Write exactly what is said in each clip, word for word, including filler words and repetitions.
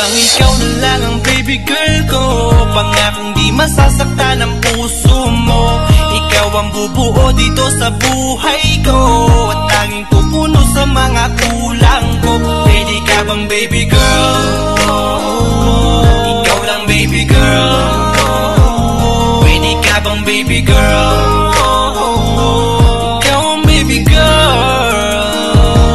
bang ikaw na lang ang baby girl ko? Pangakong di masasaktan ang puso mo. Ikaw ang bubuo dito sa buhay ko, at tanging pupuno sa mga kulang ko. Pwede ka bang baby girl? Ikaw lang baby girl. Pwede ka bang baby girl? Ikaw ang baby girl.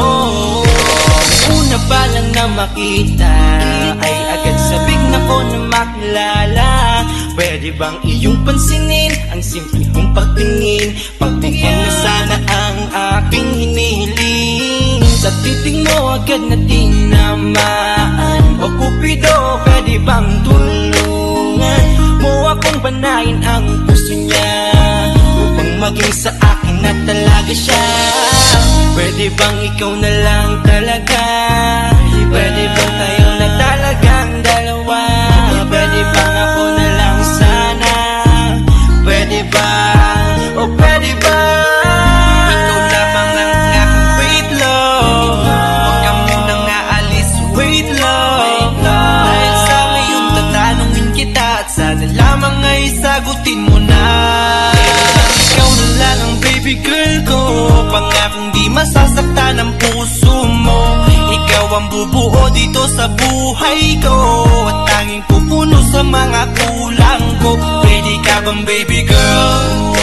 Una pa lang na makita ay agad sabik na ko na makilala. Pwede bang iyong pansinin ang simple kong pagtingin? Pagbigyan na sana ang aking hinihiling. Sa titing mo agad na tinamaan. O Cupido, pwede bang tulungan mo akong banayin ang puso niya, upang maging sa akin na talaga siya? Pwede bang ikaw na lang talaga? Pwede bang tayo na talagang dalawa? Pwede bang ako na lang sana? Pwede ba? O pwede ba? Ikaw lamang ang aking wait love. Huwag ka munang aalis, wait love. Dahil sa ngayon tatanungin kita, at sana lamang ay sagutin mo na. Ikaw na lang ang baby girl ko. Pangakong di masasaktan ang puso mo. Ikaw ang bubuo dito sa buhay ko, at tanging pupuno sa mga kulang ko. Pwede ka bang baby girl?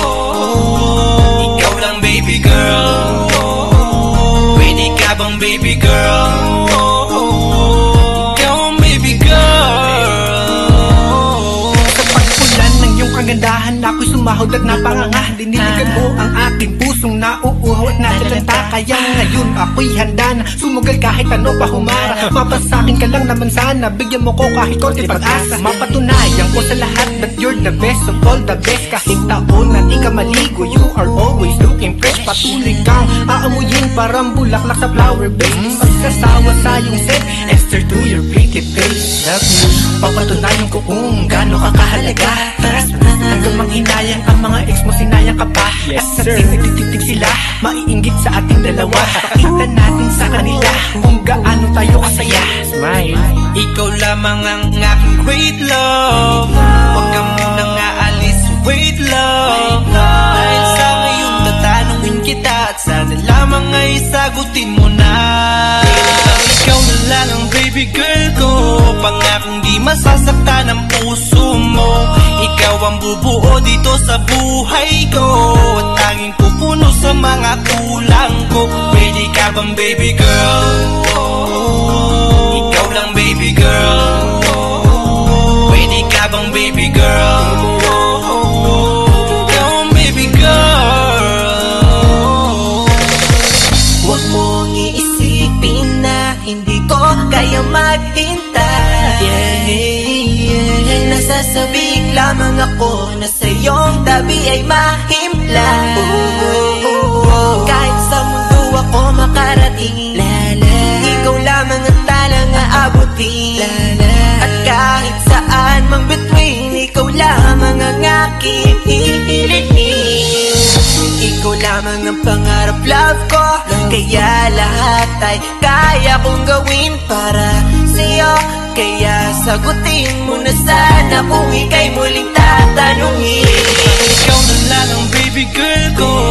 Ikaw lang baby girl. Pwede ka bang baby girl? Ikaw ang baby girl. Sa pagpulan ng iyong kagandahan, ako'y sumahod at napanganga. Diniligan mo ang aking pusong nauuhaw at nalalanta. Kaya ngayon ako'y handa na sumugal kahit ano pa humara. Mapasakin ka lang naman sana, bigyan mo ko kahit konti pag-asa. Mapatunayan ko sa lahat that you're the best of all the best. Kahit taon na di ka maligo, you are always looking fresh. Patuloy kang aamuyin parang bulaklak sa flower base. Di magsasawa sa iyong set, Esther to your pretty face. Love you, papatunayan ko kung gaano ka kahalaga. Hanggang manghinayang ang mga ex mo, sinayang ka pa. Yes, at sir. nagtitiktik sila, maiinggit sa ating dalawa. Pakita natin sa kanila kung gaano tayo kasaya. Smile. Ikaw lamang ang aking great love. Huwag ka munang aalis, wait love. Dahil sa ngayon tatanungin kita, at sana lamang ay sagutin mo na. Ikaw na lang ang baby girl ko. Pangakong di masasaktan ang puso mo. Ikaw ang bubuo dito sa buhay ko, at tanging pupuno sa mga kulang ko. Pwede ka bang baby girl? Ikaw lang baby girl. Pwede ka bang baby girl? Ikaw ang baby girl. Huwag mong iisipin na hindi ko kaya maghintay. Yeah, yeah. Nasasabik lamang ako na sa iyong tabi ay mahimpla. Oh, oh, oh. Kahit sa mundo ako makarating, lala, ikaw lamang ang talang aabutin, lala. At kahit saan mang between, ikaw lamang ang aking hihilihin. Ikaw lamang ang pangarap, love ko. Kaya lahat ay kaya kong gawin para sa'yo. Kaya sagutin mo na sana kung ika'y muling tatanungin. Ikaw na lang ang baby girl ko.